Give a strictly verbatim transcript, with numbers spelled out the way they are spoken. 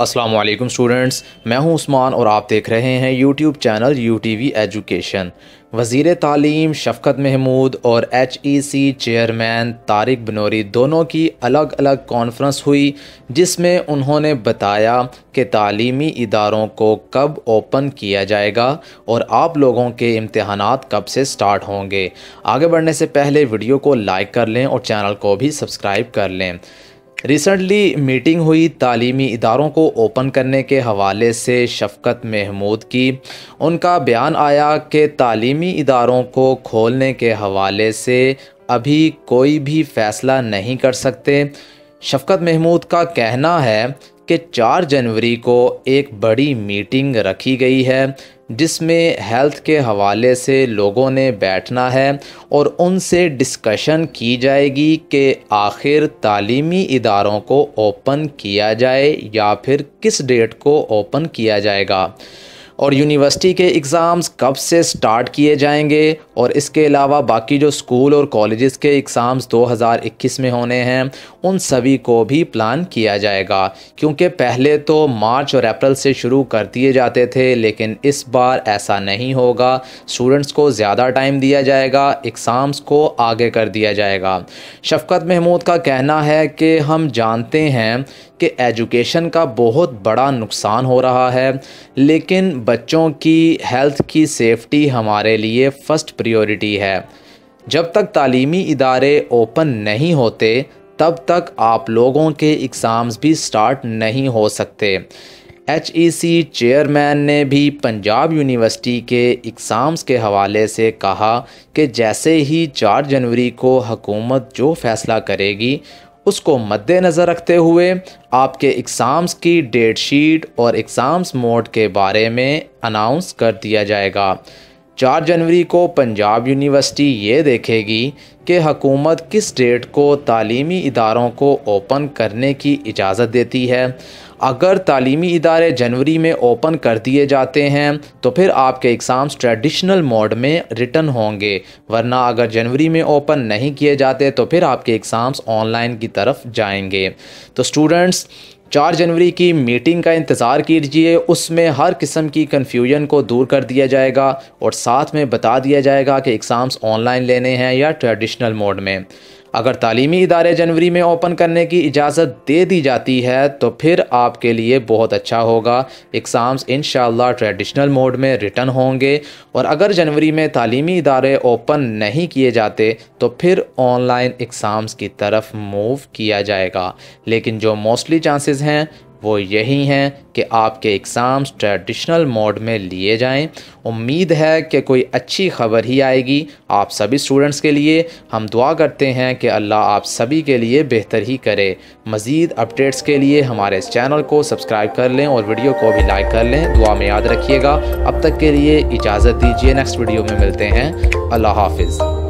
अस्सलाम वालेकुम स्टूडेंट्स, मैं हूं उस्मान और आप देख रहे हैं यूट्यूब चैनल यूटीवी एजुकेशन। वज़ीर तालीम शफ़क़त महमूद और H E C chairman Tariq Banori दोनों की अलग अलग कॉन्फ्रेंस हुई, जिसमें उन्होंने बताया कि तालीमी इदारों को कब ओपन किया जाएगा और आप लोगों के इम्तिहानात कब से स्टार्ट होंगे। आगे बढ़ने से पहले वीडियो को लाइक कर लें और चैनल को भी सब्सक्राइब कर लें। रिसेंटली मीटिंग हुई तालीमी इदारों को ओपन करने के हवाले से शफ़क़त महमूद की। उनका बयान आया कि तालीमी इदारों को खोलने के हवाले से अभी कोई भी फ़ैसला नहीं कर सकते। शफ़क़त महमूद का कहना है कि चार जनवरी को एक बड़ी मीटिंग रखी गई है, जिसमें हेल्थ के हवाले से लोगों ने बैठना है और उनसे डिस्कशन की जाएगी कि आखिर तालीमी इदारों को ओपन किया जाए या फिर किस डेट को ओपन किया जाएगा और यूनिवर्सिटी के एग्ज़ाम्स कब से स्टार्ट किए जाएंगे। और इसके अलावा बाकी जो स्कूल और कॉलेजेस के एग्ज़ाम्स दो हज़ार इक्कीस में होने हैं, उन सभी को भी प्लान किया जाएगा, क्योंकि पहले तो मार्च और अप्रैल से शुरू कर दिए जाते थे, लेकिन इस बार ऐसा नहीं होगा। स्टूडेंट्स को ज़्यादा टाइम दिया जाएगा, एग्ज़ाम्स को आगे कर दिया जाएगा। शफ़क़त महमूद का कहना है कि हम जानते हैं कि एजुकेशन का बहुत बड़ा नुकसान हो रहा है, लेकिन बच्चों की हेल्थ की सेफ्टी हमारे लिए फ़र्स्ट प्रायोरिटी है। जब तक तालीमी इदारे ओपन नहीं होते, तब तक आप लोगों के एग्ज़ाम्स भी स्टार्ट नहीं हो सकते। एच ई सी चेयरमैन ने भी पंजाब यूनिवर्सिटी के एग्ज़ाम्स के हवाले से कहा कि जैसे ही चार जनवरी को हुकूमत जो फ़ैसला करेगी, उसको मद्देनज़र रखते हुए आपके एग्ज़ाम्स की डेट शीट और एग्ज़ाम्स मोड के बारे में अनाउंस कर दिया जाएगा। चार जनवरी को पंजाब यूनिवर्सिटी ये देखेगी कि हुकूमत किस डेट को तालीमी इदारों को ओपन करने की इजाज़त देती है। अगर तालीमी इदारे जनवरी में ओपन कर दिए जाते हैं तो फिर आपके एग्ज़ाम्स ट्रेडिशनल मोड में रिटर्न होंगे, वरना अगर जनवरी में ओपन नहीं किए जाते तो फिर आपके एग्ज़ाम्स ऑनलाइन की तरफ जाएंगे। तो स्टूडेंट्स, चार जनवरी की मीटिंग का इंतज़ार कीजिए, उसमें हर किस्म की कन्फ्यूजन को दूर कर दिया जाएगा और साथ में बता दिया जाएगा कि एग्ज़ाम्स ऑनलाइन लेने हैं या ट्रेडिशनल मोड में। अगर तालीमी इदारे जनवरी में ओपन करने की इजाज़त दे दी जाती है तो फिर आपके लिए बहुत अच्छा होगा, एग्ज़ाम्स इंशाअल्लाह ट्रेडिशनल मोड में रिटर्न होंगे। और अगर जनवरी में तालीमी इदारे ओपन नहीं किए जाते तो फिर ऑनलाइन एग्ज़ाम्स की तरफ मूव किया जाएगा, लेकिन जो मोस्टली चांसेस हैं वो यही हैं कि आपके एग्ज़ाम्स ट्रेडिशनल मोड में लिए जाएं। उम्मीद है कि कोई अच्छी ख़बर ही आएगी आप सभी स्टूडेंट्स के लिए। हम दुआ करते हैं कि अल्लाह आप सभी के लिए बेहतर ही करे। मज़ीद अपडेट्स के लिए हमारे इस चैनल को सब्सक्राइब कर लें और वीडियो को भी लाइक कर लें। दुआ में याद रखिएगा। अब तक के लिए इजाज़त दीजिए, नेक्स्ट वीडियो में मिलते हैं। अल्लाह हाफ़िज़।